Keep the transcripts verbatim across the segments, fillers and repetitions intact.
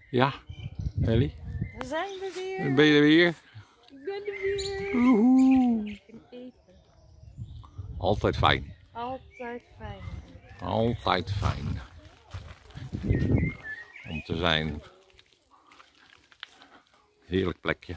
Ja, Ellie? Daar zijn we weer. Ben je er weer? Ik ben er weer. Woehoe. Eten. Altijd fijn. Altijd fijn. Altijd fijn. Om te zijn. Heerlijk plekje.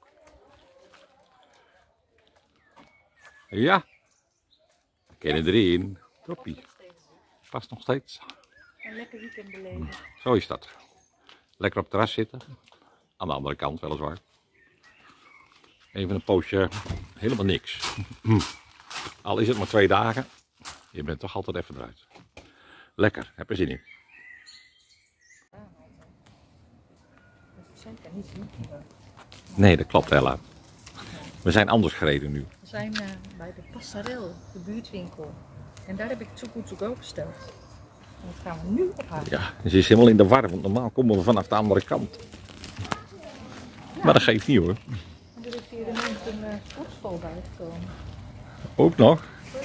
Ja. We kunnen erin. Toppie. Past nog steeds. Een lekker weekend beleven. Zo is dat. Lekker op het terras zitten. Aan de andere kant weliswaar. Even een poosje helemaal niks. Al is het maar twee dagen. Je bent toch altijd even eruit. Lekker, heb er zin in. Zeker niet zien. Nee, dat klopt Ella. We zijn anders gereden nu. We zijn uh, bij de Passarel, de buurtwinkel. En daar heb ik Too Good To Go besteld. En dat gaan we nu ophalen. Ja, ze is helemaal in de war, want normaal komen we vanaf de andere kant. Ja. Maar dat geeft niet hoor. En er is hier ineens een uh, sportschool bijgekomen. Ook nog. Dit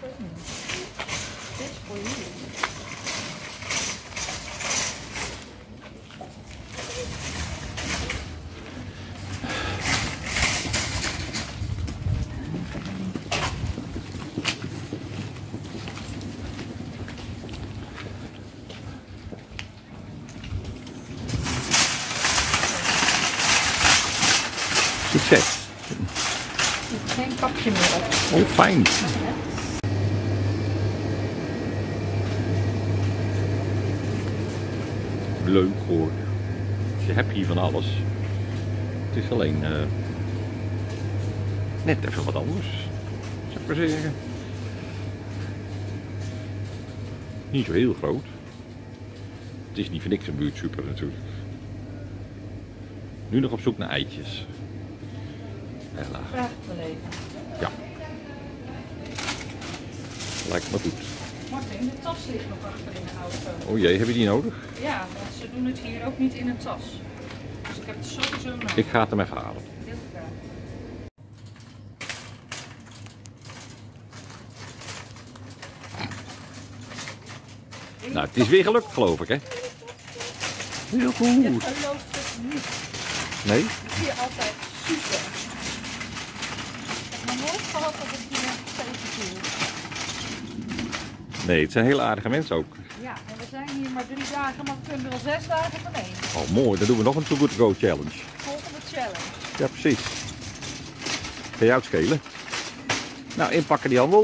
is voor jullie. Succes. Er zit geen kapje meer op. Oh, fijn. Leuk hoor. Je hebt hier van alles. Het is alleen uh, net even wat anders, zou ik maar zeggen. Niet zo heel groot. Het is niet voor niks een buurtsuper natuurlijk. Nu nog op zoek naar eitjes. Ella. Graag beleven. Ja. Lijkt me goed. Martin, de tas ligt nog achter in de auto. Oh jee, heb je die nodig? Ja, want ze doen het hier ook niet in een tas. Dus ik heb het sowieso nodig. Ik ga het hem even halen. Heel graag. Nou, het is weer gelukt geloof ik hè? Heel Je goed. gelooft het niet. Nee? Het is hier altijd super. Ik heb nog nooit gehad dat het hier tegenviel. Nee, het zijn hele aardige mensen ook. Ja, en we zijn hier maar drie dagen, maar we kunnen er al zes dagen van één. Oh mooi, dan doen we nog een Too Good To Go challenge. Volgende challenge. Ja precies. Ga je uitschelen? Nou, inpakken die handel.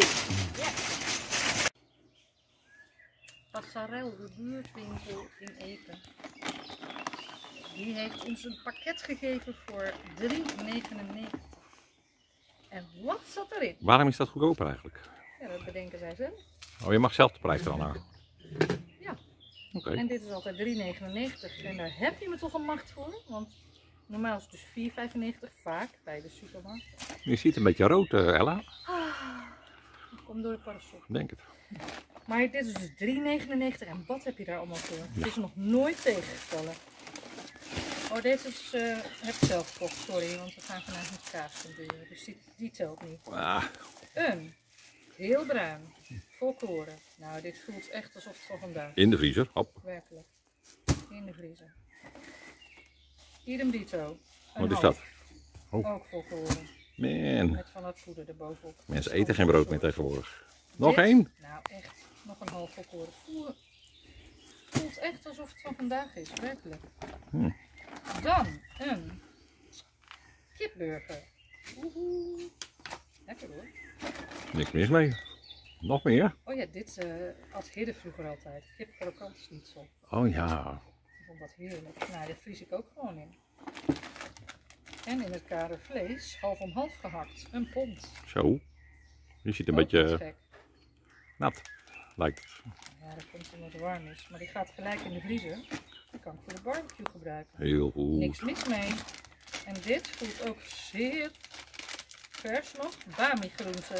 Passarel, de buurtwinkel in Epen. Die heeft ons een pakket gegeven voor drie negenennegentig. En wat zat erin? Waarom is dat goedkoper eigenlijk? Ja, dat bedenken zij zelf. Oh, je mag zelf de prijs eraan hangen. Ja. Oké. En dit is altijd drie negenennegentig. En daar heb je me toch een macht voor. Want normaal is het dus vier vijfennegentig, vaak bij de supermarkt. Je ziet een beetje rood, uh, Ella. Dat komt door de parasol. Denk het. Maar dit is dus drie negenennegentig. En wat heb je daar allemaal voor? Ja. Het is nog nooit tegengevallen. Oh, deze is, uh, heb ik zelf gekocht, sorry. Want we gaan vandaag met kaas tenderen. Dus die, die telt niet. Ah, Een. Heel bruin. Volkoren. Nou, dit voelt echt alsof het van vandaag is. in de vriezer. Hop. Werkelijk. In de vriezer. Idem dito. Een Wat is half. dat? Oh. Ook volkoren. Man. Met van dat poeder erbovenop. Mensen eten geen brood meer tegenwoordig. Nog Dit? één? Nou, echt. Nog een half volkoren. Voel, voelt echt alsof het van vandaag is. Werkelijk. Hm. Dan een kipburger. Woehoe. Lekker hoor. Niks mis mee. Nog meer? Oh ja, dit uh, at Hidde vroeger altijd. Kip krokant schnitzel. Oh ja. Ik vond dat heerlijk. Nou, dit vries ik ook gewoon in. En in het kader vlees, half om half gehakt. Een pond. Zo. Je ziet een Ook niet beetje gek. nat. Lijkt het. Ja, dat komt omdat het warm is. Maar die gaat gelijk in de vriezer. Die kan ik voor de barbecue gebruiken. Heel goed. Niks mis mee. En dit voelt ook zeer vers nog. Bami groenten.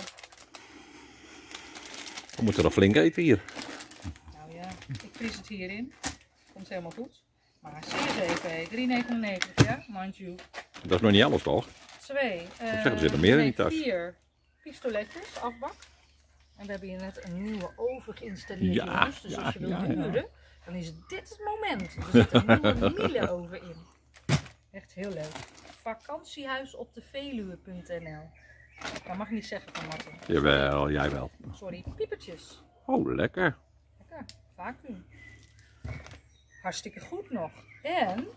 We moeten nog flink eten hier. Nou ja, ik vries het hierin. Komt helemaal goed. Maar zeer zeker, drie negenennegentig, ja, mind you. Dat is nog niet alles toch? Twee. Uh, zeggen, er zit er meer in nee, die tas. Vier pistoletjes, afbak. En we hebben hier net een nieuwe oven geïnstalleerd, Ja, jongens. Dus ja, als je wilt ja, ja. huren, dan is dit het moment. Er zit een nieuwe Miele over in. Echt heel leuk. Vakantiehuis op de Veluwe punt n l. Dat mag ik niet zeggen van Martin. Jawel, jij wel. Sorry, piepertjes. Oh, lekker. Lekker, vacuüm. Hartstikke goed nog. En...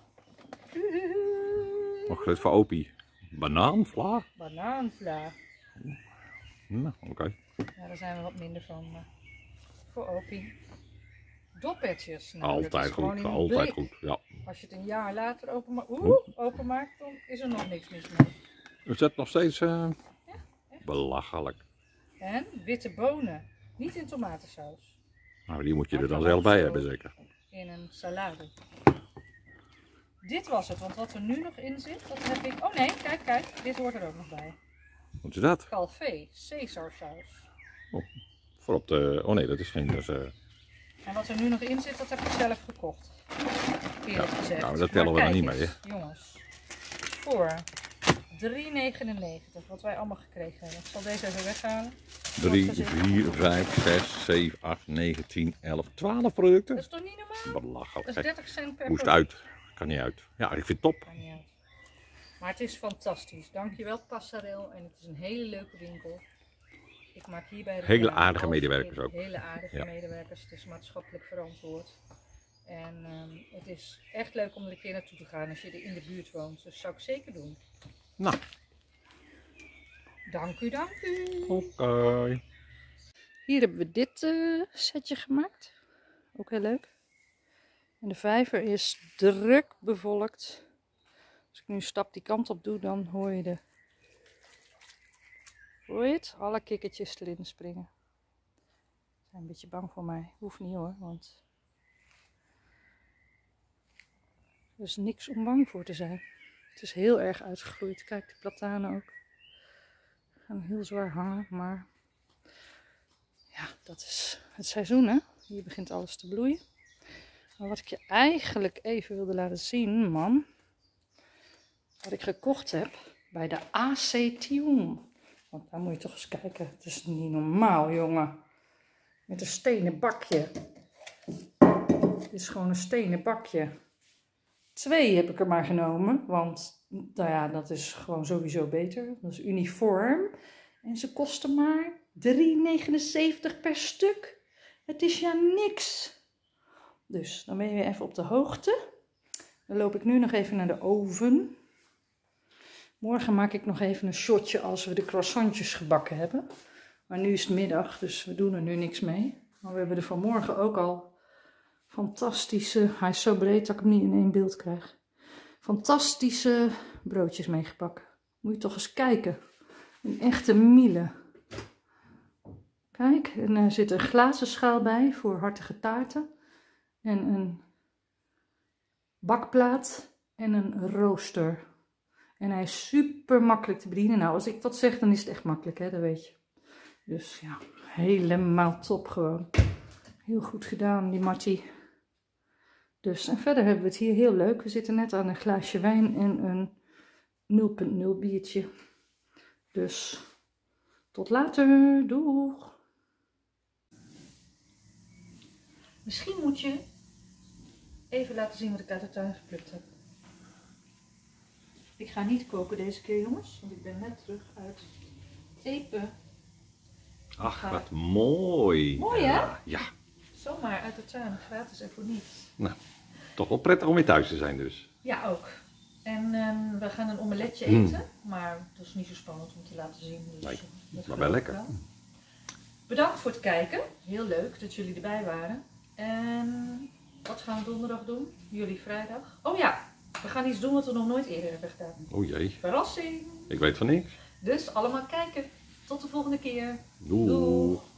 Nog goed voor Opie. Banaanvla. Banaanvla. Nou, oké. Okay. Ja, daar zijn we wat minder van. Maar voor Opie. Doppertjes. Nou, altijd goed, altijd goed. Ja. Als je het een jaar later openmaakt, oeh, openmaakt, dan is er nog niks mis mee. Is dat nog steeds uh, ja, belachelijk? En witte bonen. Niet in tomatensaus. Nou, die moet je er dan zelf bij hebben, zeker. In een salade. Dit was het, want wat er nu nog in zit, dat heb ik... Oh nee, kijk, kijk, dit hoort er ook nog bij. Wat is dat? Calvé, Caesarsaus. Oh, voor op de... Oh nee, dat is geen... Dus, uh... En wat er nu nog in zit, dat heb ik zelf gekocht. Eerlijk gezegd. Nou, dat tellen maar we dan niet eens, mee, hè? Jongens, voor drie negenennegentig, wat wij allemaal gekregen hebben. Ik zal deze even weghalen. drie, vier, vijf, zes, zeven, acht, negen, tien, elf, twaalf producten. Dat is toch niet normaal? Belachelijk. Dat is dertig cent per Moest product. uit. Kan niet uit. Ja, ik vind het top. Kan niet uit. Maar het is fantastisch. Dankjewel Passarel. En het is een hele leuke winkel. Ik maak hierbij... Hele aardige medewerkers ook. Hele aardige ja. medewerkers. Het is maatschappelijk verantwoord. En um, het is echt leuk om er een keer naartoe te gaan als je er in de buurt woont. Dus dat zou ik zeker doen. Nou. Dank u, dank u. Oké. Okay. Hier hebben we dit uh, setje gemaakt. Ook heel leuk. En de vijver is druk bevolkt. Als ik nu een stap die kant op doe, dan hoor je de... Hoor je het? Alle kikkertjes erin springen. Ze zijn een beetje bang voor mij. Hoeft niet hoor, want... Er is niks om bang voor te zijn. Het is heel erg uitgegroeid. Kijk, de platanen ook. Gaan heel zwaar hangen, maar... Ja, dat is het seizoen, hè. Hier begint alles te bloeien. Maar wat ik je eigenlijk even wilde laten zien, man. Wat ik gekocht heb bij de A C Tion. Want daar moet je toch eens kijken. Het is niet normaal, jongen. Met een stenen bakje. Dit is gewoon een stenen bakje. Twee heb ik er maar genomen. Want nou ja, dat is gewoon sowieso beter. Dat is uniform. En ze kosten maar drie negenenzeventig per stuk. Het is ja niks. Dus dan ben je weer even op de hoogte. Dan loop ik nu nog even naar de oven. Morgen maak ik nog even een shotje als we de croissantjes gebakken hebben. Maar nu is het middag, dus we doen er nu niks mee. Maar we hebben er vanmorgen ook al fantastische... Hij is zo breed dat ik hem niet in één beeld krijg. Fantastische broodjes meegebakken. Moet je toch eens kijken. Een echte Miele. Kijk, en er zit een glazen schaal bij voor hartige taarten. En een bakplaat en een rooster. En hij is super makkelijk te bedienen. Nou, als ik dat zeg, dan is het echt makkelijk, hè, dat weet je. Dus ja, helemaal top gewoon. Heel goed gedaan, die Marty. Dus, en verder hebben we het hier heel leuk. We zitten net aan een glaasje wijn en een nul punt nul biertje. Dus, tot later. Doeg! Misschien moet je even laten zien wat ik uit de tuin geplukt heb. Ik ga niet koken deze keer, jongens, want ik ben net terug uit Epe. Ach, ga... wat mooi. Mooi, hè? Ja, ja. Zomaar uit de tuin, gratis en voor niets. Nou, toch wel prettig om weer thuis te zijn dus. Ja, ook. En um, we gaan een omeletje eten, mm. maar dat is niet zo spannend om te laten zien. Dus nee, dat maar wel lekker. Wel. Bedankt voor het kijken. Heel leuk dat jullie erbij waren. En wat gaan we donderdag doen? Jullie vrijdag? Oh ja, we gaan iets doen wat we nog nooit eerder hebben gedaan. O jee. Verrassing. Ik weet van niks. Dus allemaal kijken. Tot de volgende keer. Doei. Doei.